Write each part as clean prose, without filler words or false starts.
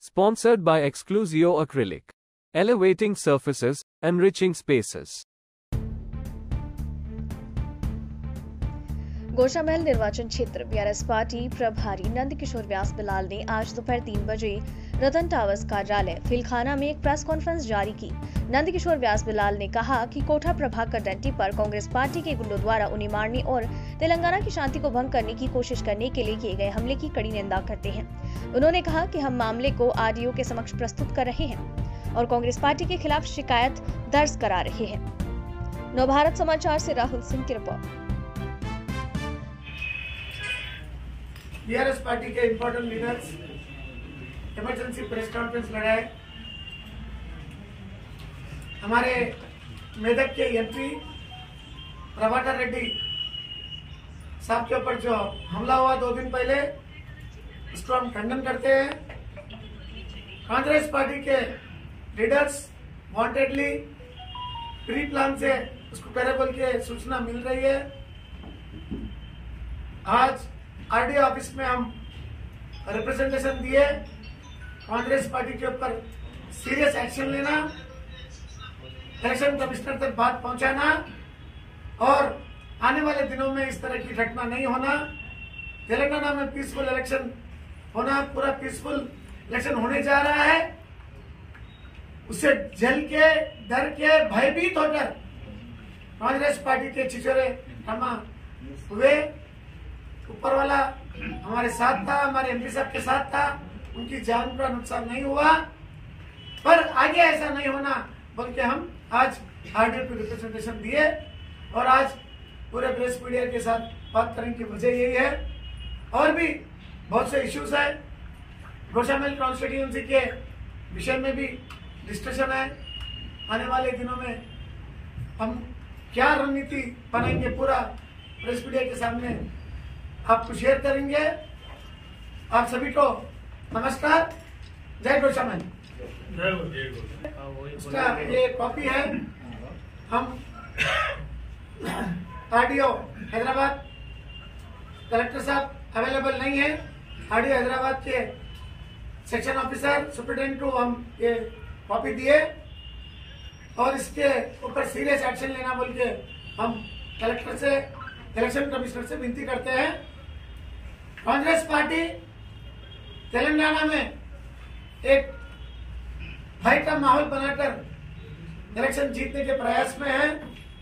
Sponsored by Exclusio Acrylic. Elevating surfaces, enriching spaces. Goshamahal निर्वाचन क्षेत्र BRS party प्रभारी नंदकिशोर व्यास बिलाल ने आज दोपहर 3 बजे रतन टावर्स कार्यालय फिलखाना में एक प्रेस कॉन्फ्रेंस जारी की। नंदकिशोर व्यास बिलाल ने कहा कि कोठा प्रभाकर डंटी पर कांग्रेस पार्टी के गुंडों द्वारा उन्हें मारने और तेलंगाना की शांति को भंग करने की कोशिश करने के लिए किए गए हमले की कड़ी निंदा करते हैं। उन्होंने कहा कि हम मामले को आरडीओ के समक्ष प्रस्तुत कर रहे हैं और कांग्रेस पार्टी के खिलाफ शिकायत दर्ज करा रहे हैं। नवभारत समाचार से राहुल सिंह की रिपोर्ट। बीआरएस पार्टी के important leaders emergency press conference लगाए। हमारे मेदक के एमपी प्रभाकर रेड्डी साहब के ऊपर जो हमला हुआ 2 दिन पहले, उसको हम खंडन करते हैं। कांग्रेस पार्टी के लीडर्स वांटेडली प्री प्लान से उसको करे बोल के सूचना मिल रही है। आज आरडीओ ऑफिस में हम रिप्रेजेंटेशन दिए, कांग्रेस पार्टी के ऊपर सीरियस एक्शन लेना, इलेक्शन कमिश्नर तक बात पहुंचाना और आने वाले दिनों में इस तरह की घटना नहीं होना। तेलंगाना में पीसफुल इलेक्शन होना, पूरा पीसफुल इलेक्शन होने जा रहा है। उससे जल के, डर के, भयभीत होकर कांग्रेस पार्टी के छिछोरे तमा हुए। ऊपर वाला हमारे साथ था, हमारे एमपी साहब के साथ था, उनकी जान का नुकसान नहीं हुआ, पर आगे ऐसा नहीं होना बल्कि हम आज आरडीओ को रिप्रेजेंटेशन दिए और आज पूरे प्रेस मीडिया के साथ बात करने की वजह यही है। और भी बहुत से इश्यूज है, गोशामहल कॉन्स्टिट्यूएंसी के विषय में भी डिस्कशन है। आने वाले दिनों में हम क्या रणनीति बनाएंगे पूरा प्रेस मीडिया के सामने आपको शेयर करेंगे। आप सभी को नमस्कार, जय गोशामहल। इसका ये कॉपी है। हम आरडीओ हैदराबाद कलेक्टर साहब अवेलेबल नहीं है, आरडीओ हैदराबाद के सेक्शन ऑफिसर सुप्रिटेंडेंट को हम ये कॉपी दिए और इसके ऊपर सीरियस एक्शन लेना बोल के हम कलेक्टर से, इलेक्शन कमिश्नर से विनती करते हैं। कांग्रेस पार्टी तेलंगाना में एक भय का माहौल बनाकर इलेक्शन जीतने के प्रयास में है।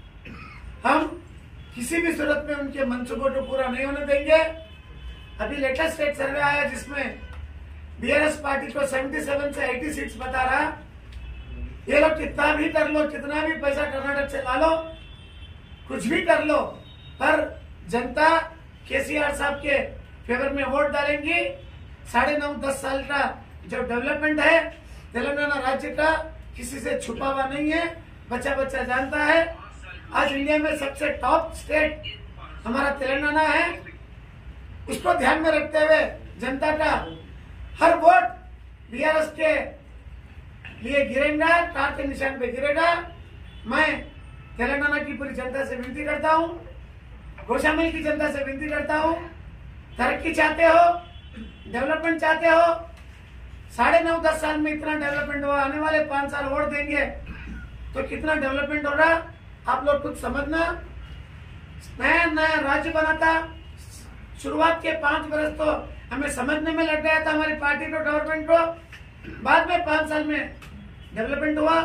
हम किसी भी सूरत में उनके मंसूबों को पूरा नहीं होने देंगे। अभी लेटेस्ट एक सर्वे आया जिसमें बीआरएस पार्टी को 77 से 80 सीट्स बता रहा। ये लोग कितना भी कर लो, कितना भी पैसा कर्नाटक से ला लो, कुछ भी कर लो, पर जनता केसीआर साहब के फेवर में वोट डालेंगी। 9.5-10 साल का जो डेवलपमेंट है तेलंगाना राज्य का, किसी से छुपा हुआ नहीं है, बच्चा बच्चा जानता है। आज इंडिया में सबसे टॉप स्टेट हमारा तेलंगाना है। उसको ध्यान में रखते हुए जनता का हर वोट बीआरएस के लिए गिरेगा, कार के निशान पे गिरेगा। मैं तेलंगाना की पूरी जनता से विनती करता हूँ, गोशामहल की जनता से विनती करता हूँ, तरक्की चाहते हो, डेवलपमेंट चाहते हो, 9.5-10 साल में इतना डेवलपमेंट हुआ, आने वाले 5 साल वोट देंगे तो कितना डेवलपमेंट होगा आप लोग कुछ समझना। नया नया राज्य बना था, शुरुआत के 5 वर्ष तो हमें समझने में लग गया था हमारी पार्टी को, गवर्नमेंट को। बाद में 5 साल में डेवलपमेंट हुआ।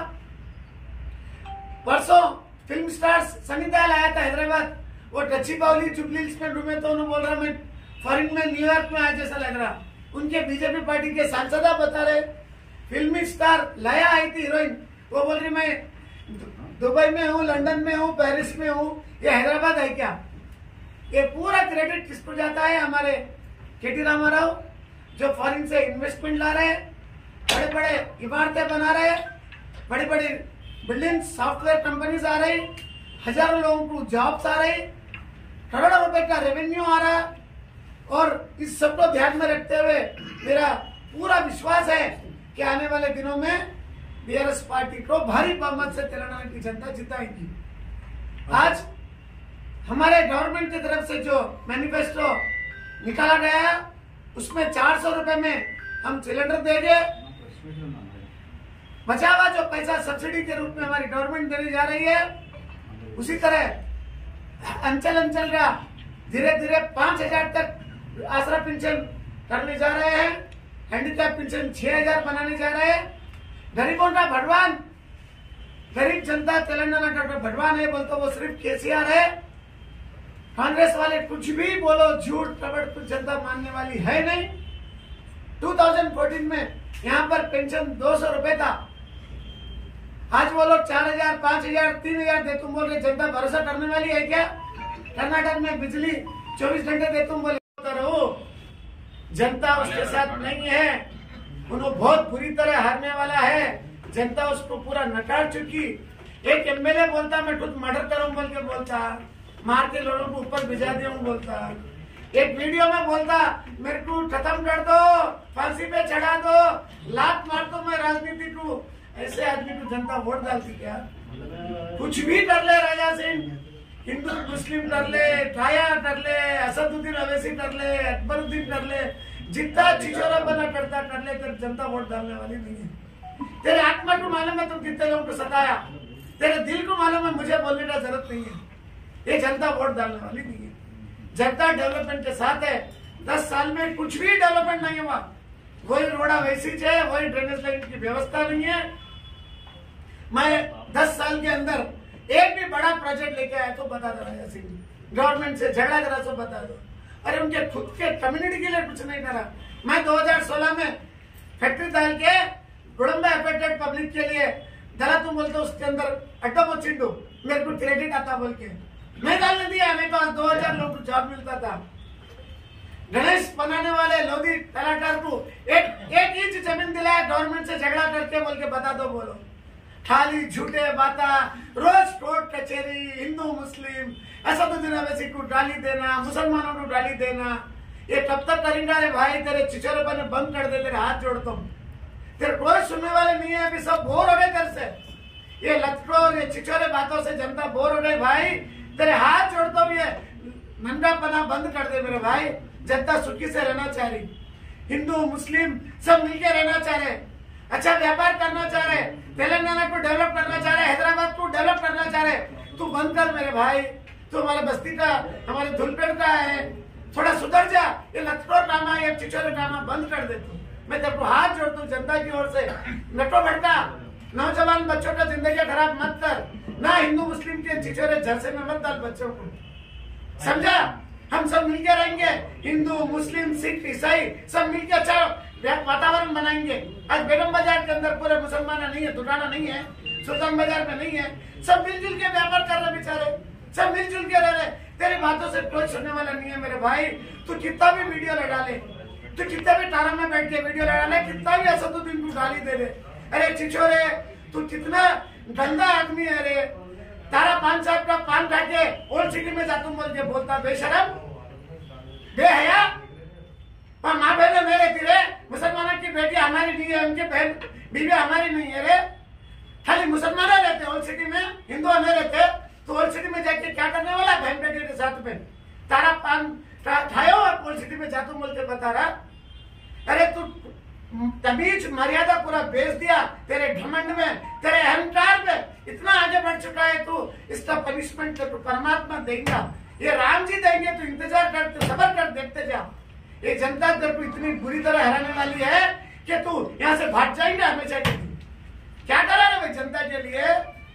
परसों फिल्म स्टार्स सनी देओल आया था हैदराबाद, वो डची बाउली जुबली हिल्स में घूमे तो उन्होंने बोल रहा मैं फॉरेन में, न्यूयॉर्क में आया जैसा लग रहा। उनके बीजेपी पार्टी के सांसद बता रहे। फिल्मी स्टार लया आई थी हीरोइन, वो बोल रही मैं दुबई में हूँ, लंदन में हूँ, पेरिस में हूँ, ये हैदराबाद है क्या? ये पूरा क्रेडिट किसको जाता है? हमारे केटी रामाराव जो फॉरेन से इन्वेस्टमेंट ला रहे हैं, बड़े बड़े इमारतें बना रहे हैं, बड़ी बड़ी बिल्डिंग, सॉफ्टवेयर कंपनीज आ रही, हजारों लोगों को जॉब्स आ रही, करोड़ों रुपए का रेवेन्यू आ रहा। और इस सबको ध्यान में रखते हुए मेरा पूरा विश्वास है कि आने वाले दिनों में बीआरएस पार्टी को भारी बहुमत से तेलंगाना की जनता जिताएगी। आज हमारे गवर्नमेंट की तरफ से जो मैनिफेस्टो निकाला गया उसमें 400 रुपए में हम सिलेंडर देंगे बचा हुआ जो पैसा सब्सिडी के रूप में हमारी गवर्नमेंट देने जा रही है, उसी तरह अंचल अंचल का धीरे धीरे 5,000 तक आसरा पेंशन करने जा रहे हैं। हैंडीकैप पेंशन 6,000 बनाने जा रहे हैं। गरीबों का भगवान, गरीब जनता तेलंगाना का भगवान है बोलते वो सिर्फ केसीआर है। कांग्रेस वाले कुछ भी बोलो, झूठ कपट, कुछ जनता मानने वाली है नहीं। 2014 में यहाँ पर पेंशन 200 रुपए था, आज वो लोग 4,000, 5,000, 3,000 दे तुम बोल रहे, जनता भरोसा करने वाली है क्या? कर्नाटक में बिजली 24 घंटे दे तुम बोले रहो, जनता उसके साथ नहीं है, उन्होंने बहुत बुरी तरह हारने वाला है। जनता उसको पूरा नकार चुकी। एक एमएलए बोलता मैं खुद मर्डर करूं बोल के बोलता, मार के लोगों को ऊपर भिजा दिया बोलता, एक वीडियो में बोलता मेरे को खत्म कर दो, फांसी पे चढ़ा दो, लात मार दो मैं राजनीति को। ऐसे आदमी को जनता वोट डालती क्या? कुछ भी कर ले, राजा सिंह हिंदू मुस्लिम कर ले, ठाया कर ले, असदुद्दीन अवैसी कर ले, अकबरुद्दीन कर ले, जितना चिचोरा बना करता कर ले, तेरे जनता वोट डालने वाली नहीं है। तेरे आत्मा को मालूम है तुम कितने लोगों को सताया, तेरे दिल को मालूम है मुझे बोलने का जरूरत नहीं है। ये जनता वोट डालने वाली नहीं है। जनता डेवलपमेंट के साथ है। 10 साल में कुछ भी डेवलपमेंट नहीं हुआ, वही रोड़ा वैसी है, वही ड्रेनेज लाइन की व्यवस्था नहीं है। मैं 10 साल के अंदर एक भी बड़ा प्रोजेक्ट लेके आया तो बता दो राजा सिंह, गवर्नमेंट से झगड़ा करा तो बता दो। अरे उनके खुद के कम्युनिटी के लिए कुछ नहीं करा। मैं 2016 में फैक्ट्री डाल के गुड़म्बा अफेक्टेड पब्लिक के लिए जरा तुम बोलते उसके अंदर अड्डा पोचिंडू मेरे को क्रेडिट आता बोल के मैं डालने दिया, नहीं तो 2,000 लोगों को जॉब मिलता था। गणेश बनाने वाले लोधी कलाकार को एक इंच जमीन दिलाया गवर्नमेंट से झगड़ा करके बोल के बता दो बोलो। खाली झूठे बाता, रोज कोर्ट कचेरी, हिंदू मुस्लिम, असदुद्दीन अवैसी को गाली देना, मुसलमानों को गाली देना, ये कब तक करेंगे रे भाई? तेरे चिचोरेपन बंद कर दे, तेरे हाथ जोड़ता हूँ। तेरे कोई सुनने वाले नहीं है, अभी सब बोर हो गए तेरे से। ये लटकोर, ये चिचोरे बातों से जनता बोर हो गई भाई। तेरे हाथ जोड़ता हूँ, ये नंगापना बंद कर दे मेरे भाई। जनता सुखी से रहना चाह रही, हिंदू मुस्लिम सब मिलकर रहना चाह रहे, अच्छा व्यापार करना चाह रहे, तेलंगाना को डेवलप करना चाह रहे, हैदराबाद को डेवलप करना चाह रहे। तू बंद कर मेरे भाई, तू हमारे बस्ती का, हमारे धुलपेट का है, थोड़ा सुधर जा। ये लटकोर ड्रामा, ये चिचोरे ड्रामा बंद कर दे तू। मैं तेरे को हाथ जोड़ता हूँ जनता की ओर से, नटो भटका, नौजवान बच्चों का जिंदगी खराब मत कर, ना हिंदू मुस्लिम के चिचोरे झरसे में मत डाल बच्चों को, समझा? हम सब मिलकर रहेंगे, हिंदू मुस्लिम सिख ईसाई सब मिलकर अच्छा वातावरण बनाएंगे। आज बेगम बाजार के अंदर पूरे मुसलमान नहीं है, दुकाना नहीं है, सुल्तान बाजार में नहीं है, सब मिलजुल के व्यापार कर रहे बेचारे, सब मिलजुल के रह रहे। तेरी बातों से कोई सुनने वाला नहीं है मेरे भाई। तू कितना भी वीडियो लगा ले, तू कितना भी तारा में बैठ के वीडियो लगा ले, कितना भी असदुद्दीन को गाली दे दे, अरे चिचोरे तू कितना गंदा आदमी है रे। तारा पान साहब का पान खा के ओल्ड सिटी में जातू बोल के बोलता, बेशरम बेहया। पर माँ बहन नहीं रहती रे, मुसलमानों की बेटी हमारी नहीं है, उनकी बहन बीवी हमारी नहीं है रे। खाली मुसलमान रहते ओल्ड सिटी में, हिंदू नहीं रहते। तो ओल्ड सिटी में जाके क्या करने वाला बहन बेटी के साथ में? तारा पान खायो और ओल्ड सिटी में जातू बोल के बता रहा। अरे तू तमीज मर्यादा पूरा बेच दिया, तेरे घमंड में, तेरे अहंकार में इतना आगे बढ़ चुका है तू। इसका पनिशमेंट तो परमात्मा देगा, ये राम जी देंगे। तू इंतजार कर, तू सबर कर, देखते जा। ये जनता तेरे को इतनी बुरी तरह हराने वाली है कि तू यहाँ से भाग जाएंगे हमेशा के लिए। क्या करा रहे भाई जनता के लिए?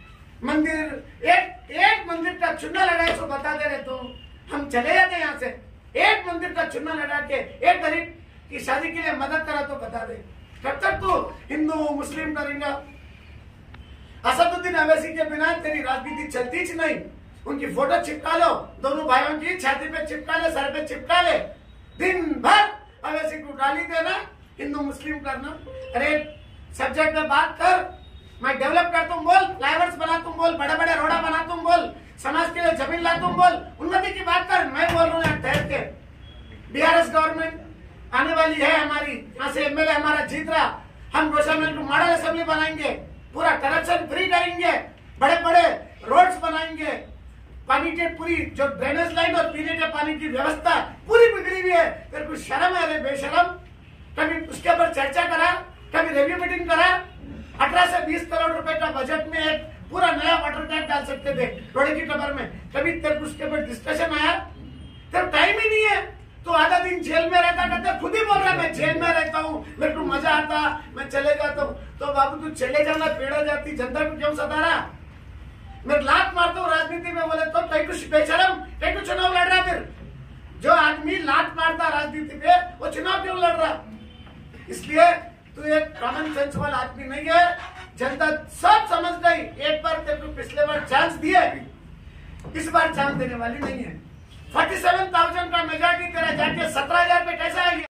मंदिर एक मंदिर का चुना लगा तो बता दे रहे, तो हम चले जाते यहाँ से। एक मंदिर का चुना लगा के एक गरीब की शादी के लिए मदद करा तो बता दे। कब तक तू हिंदू मुस्लिम करेंगा? असदुद्दीन अवैसी के बिना तेरी राजनीति चलती ही नहीं। उनकी फोटो चिपका लो, दोनों भाइयों की छाती पे चिपका ले, सर पे चिपका ले, दिन भर अवैसी को गाली देना, हिंदू मुस्लिम करना। अरे सब्जेक्ट में बात कर, मैं डेवलप कर तुम बोल, फ्लाईओवर्स बना तुम बोल, बड़े बड़े रोड़ा बना तुम बोल, समाज के लिए जमीन ला तुम बोल, उन्नति की बात कर। मैं बोल रहा हूँ यहाँ ठहर के, बीआरएस गवर्नमेंट आने वाली है हमारी, यहाँ से एमएलए हमारा जीत रहा। हम गोशामेल को मॉडल असेंबली बनाएंगे, पूरा करप्शन फ्री करेंगे, बड़े बड़े रोड्स बनाएंगे, पानी के पूरी जो ड्रेनेज लाइन और पीने के पानी की व्यवस्था पूरी बिगड़ी हुई है। तेरे को शर्म है रे बेशरम? कभी उसके ऊपर चर्चा करा? कभी रिव्यू मीटिंग करा? 18 से 20 करोड़ रुपए का बजट में एक पूरा नया वाटर टैंक डाल सकते थे रोड़े की टबर में, कभी तेरे को उसके ऊपर डिस्कशन आया? तेरे टाइम ही नहीं है, तो आधा दिन जेल में रहता करते, खुद ही बोल रहा मैं जेल में रहता हूँ, मेरे को मजा आता, मैं चले जाता हूँ। तो बाबू तू चले जाना, पेड़ हो जाती, जनता को क्यों सता रहा? मैं लात मारता हूँ राजनीति में, बोले तो कहीं कुछ बेशरम, कहीं कुछ चुनाव लड़ रहा? फिर जो आदमी लात मारता राजनीति पे वो चुनाव क्यों लड़ रहा? इसलिए तू एक कॉमन सेंस वाला आदमी नहीं है। जनता सब समझ गई, एक बार तेरे को पिछले बार चांस दिया, इस बार चांस देने वाली नहीं है। 47,000 का मेजॉरिटी तेरा जाके 17,000 पे कैसे आ गया?